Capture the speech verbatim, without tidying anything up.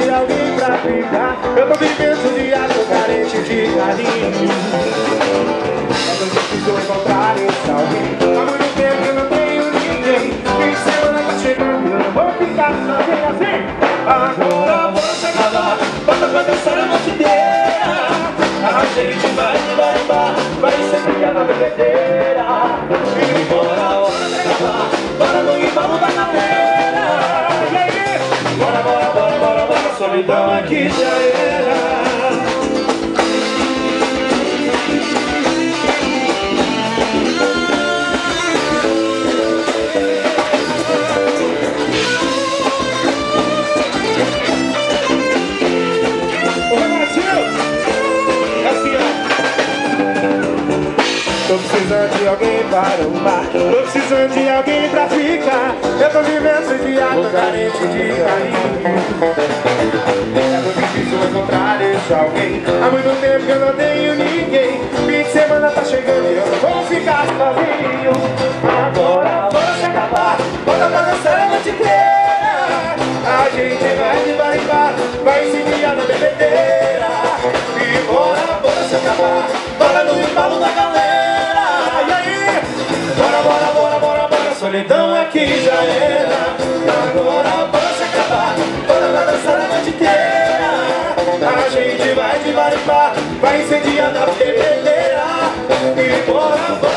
de alguém pra ficar. Eu tô vivendo de ato carente de carinho. É tão difícil encontrar esse alguém. Há muito tempo que eu não tenho ninguém. Fim de semana tá chegando, eu não vou ficar sozinho assim. Agora vamos acabar, bota pra dançar a noite inteira. A gente vai de barimbá, vai ser criada na bebedeira. E bora, hora de acabar, bora no embalo da galera. E aí? Bora, bora, bora, bora, bora, solidão aqui já era. Tô precisando de alguém para um bar, tô precisando de alguém pra ficar. Eu tô vivendo de ato carente de carinho. É muito difícil encontrar esse alguém. Há muito tempo que eu não tenho ninguém. Fim de semana tá chegando e eu não vou ficar sozinho. Agora bora se acabar, bora pra dançar a noite inteira. A gente vai de bar em bar, vai se guiar na bebedeira. E bora, bora se acabar, bora no embalo da galera. Bora, bora, bora, bora, bora, solidão aqui já era. Agora bora se acabar, bora pra dançar a noite inteira. A gente vai de bar em bar, vai incendiar na bebedeira. E bora, bora.